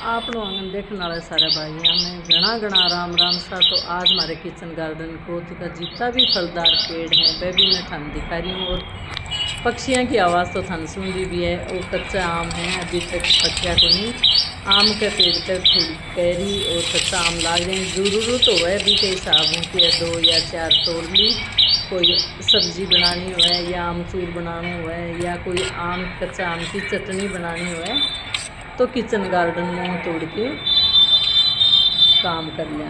आपनो आंगन देखने वाले सारे भाइयों में घना घना राम राम सा। तो आज हमारे किचन गार्डन को जितना भी फलदार पेड़ हैं वह भी मैं थान दिखा रही हूँ। और पक्षियों की आवाज़ तो थान सुन ली भी है। और कच्चा आम है, अभी तक पकिया को नहीं। आम के पेड़ तक थोड़ी कैरी और कच्चा आम लाग रहे हैं। ज़रूरत हो है भी कई साबुन की 2 या 4 तोड़ ली। कोई सब्जी बनानी हो है या आमचूर बनाना हो है या कोई आम कच्चा आम की चटनी बनानी हो है तो किचन गार्डन में तोड़ के काम कर लिया।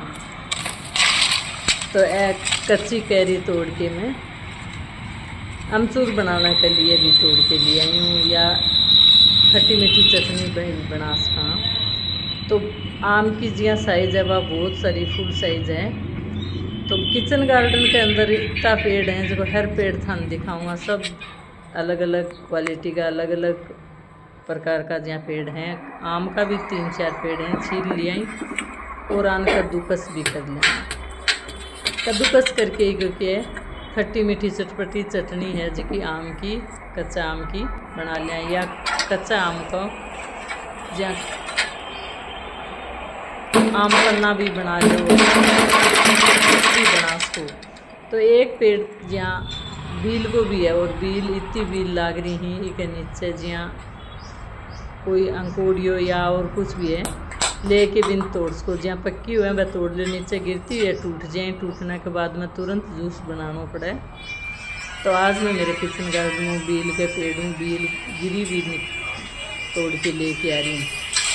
तो एक कच्ची कैरी तोड़ के मैं अमचूर बनाने के लिए भी तोड़ के ले आई हूँ या खट्टी मीठी चटनी बना सका। तो आम की जिया साइज है वह बहुत सारी फुल साइज है। तो किचन गार्डन के अंदर इतना पेड़ हैं जो हर पेड़ थान दिखाऊंगा। सब अलग अलग क्वालिटी का अलग अलग प्रकार का जहाँ पेड़ हैं। आम का भी 3-4 पेड़ हैं, छील लिया और आन कद्दूकस भी कर लिया। कद्दूकस करके क्योंकि खट्टी मीठी चटपटी चटनी है जो कि आम की कच्चा आम की बना लिया या कच्चा आम को जहाँ आम पन्ना भी बना लो बना सको। तो एक पेड़ जहाँ बील को भी है और बील इतनी बील लाग रही हैं इसके नीचे जहाँ कोई अंकोड़ियो या और कुछ भी है लेके बिन तोड़ सको। जहाँ पक्की हुए वह तोड़ ले, नीचे गिरती है टूट जाए। टूटने के बाद में तुरंत जूस बनाना पड़े। तो आज मैं मेरे किचन गार्डन में बील के पेड़ हूँ, बील गिरी भी तोड़ के लेके आ रही हूँ।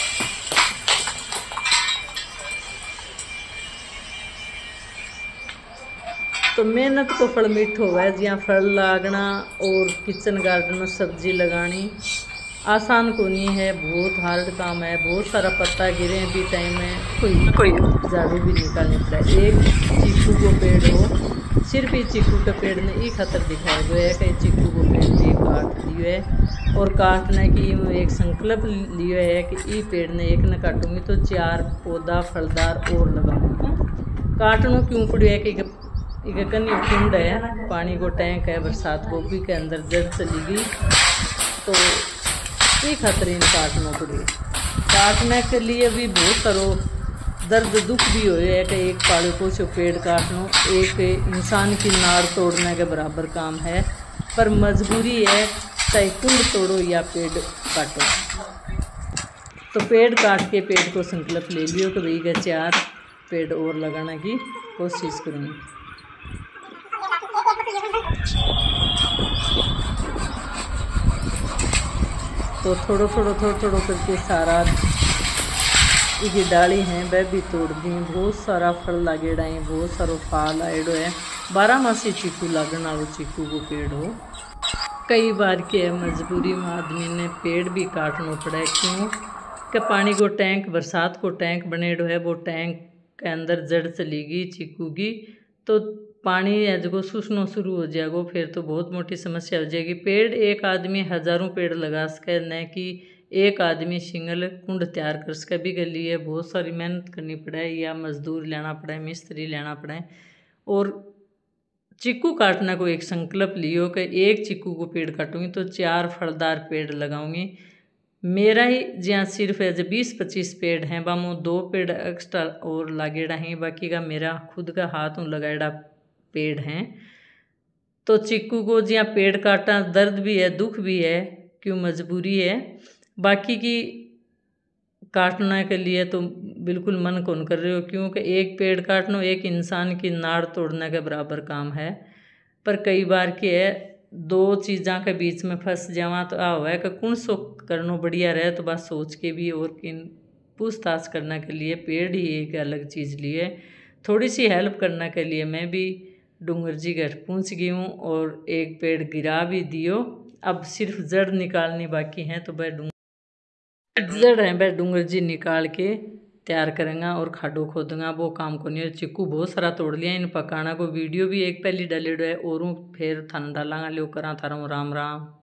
तो मेहनत को फल मीठो है। जहाँ फल लागना और किचन गार्डन में सब्जी लगानी आसान को नहीं है, बहुत हार्ड काम है। बहुत सारा पत्ता गिरे भी टाइम में कोई झाड़ू भी निकालनी पड़ा। एक चीकू को पेड़ हो, सिर्फ ही चीकू के पेड़ ने एक खतर दिखाया गया है कि चीकू को पेड़ भी काट दिए है। और काटने की एक संकल्प लिए है कि ये पेड़ ने एक न काटूंगी तो 4 पौधा फलदार और लगाऊंगी। काटना क्यों पड़े है कि एक कन्नी कुंड है, पानी को टैंक है, बरसात गोभी के अंदर जड़ चली गई तो ये खतरीन काटना पड़े। काटने के लिए भी बहुत सारो दर्द दुख भी हो है कि एक पाड़े को से पेड़ काटना एक इंसान की नाड़ तोड़ने के बराबर काम है। पर मजबूरी है, चाहे कुंड तोड़ो या पेड़ काटो। तो पेड़ काट के पेड़ को संकल्प ले लियो कि भाई 4 पेड़ और लगाने की कोशिश करूँगी। तो थोड़ो करके सारा ये डाली हैं वह भी तोड़ दी। बहुत सारा फल लागेड़ा है, बहुत सारो फल आएडो है। 12 मासी चीकू लागण वालो चीकू को पेड़ हो। कई बार के मजबूरी में आदमी ने पेड़ भी काटना पड़ा। क्यों कि पानी को टैंक बरसात को टैंक बनेडो है, वो टैंक के अंदर जड़ चली गई चीकू की तो पानी जो सूसना शुरू हो जाएगा फिर तो बहुत मोटी समस्या हो जाएगी। पेड़ एक आदमी हज़ारों पेड़ लगा सके, न कि एक आदमी सिंगल कुंड तैयार कर सके। भी के लिए बहुत सारी मेहनत करनी पड़े या मजदूर लेना पड़े, मिस्त्री लेना पड़े। और चीकू काटने को एक संकल्प लियो कि एक चीकू को पेड़ काटूंगी तो 4 फलदार पेड़ लगाऊंगी। मेरा ही जहाँ सिर्फ है जो 20-25 पेड़ हैं वह 2 पेड़ एक्स्ट्रा और लागेड़ा हैं, बाकी का मेरा खुद का हाथों लगाएड़ा पेड़ हैं। तो चीकू को जहाँ पेड़ काटा दर्द भी है, दुख भी है, क्यों मजबूरी है। बाकी की काटने के लिए तो बिल्कुल मन कौन कर रहे हो, क्योंकि एक पेड़ काटना एक इंसान की नाड़ तोड़ने के बराबर काम है। पर कई बार के है 2 चीज़ों के बीच में फंस जावा तो आ हुआ है कि कौन सो करना बढ़िया रहे। तो बस सोच के भी और किन पूछताछ करने के लिए पेड़ ही एक अलग चीज़ लिए थोड़ी सी हेल्प करने के लिए मैं भी डूंगर जी घर पहुँच गई हूँ और एक पेड़ गिरा भी दियो। अब सिर्फ जड़ निकालनी बाकी है तो वह जड़ है वह डूंगर जी निकाल के तैयार करेंगे और खाडो खोदूंगा। वो काम को नहीं। चिक्कू बहुत सारा तोड़ लिया। इन पकाना को वीडियो भी एक पहली डालेडो है और फिर थाना डालांगा। लो करा थारा राम राम।